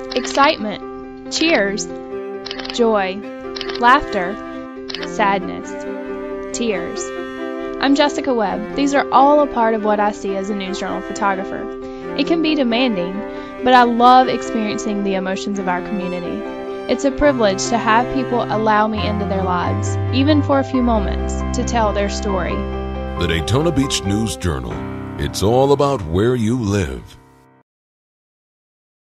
excitement, cheers, joy, laughter, sadness, tears. I'm Jessica Webb. These are all a part of what I see as a newsjournal photographer. It can be demanding, but I love experiencing the emotions of our community. It's a privilege to have people allow me into their lives, even for a few moments, to tell their story. The Daytona Beach News Journal. It's all about where you live.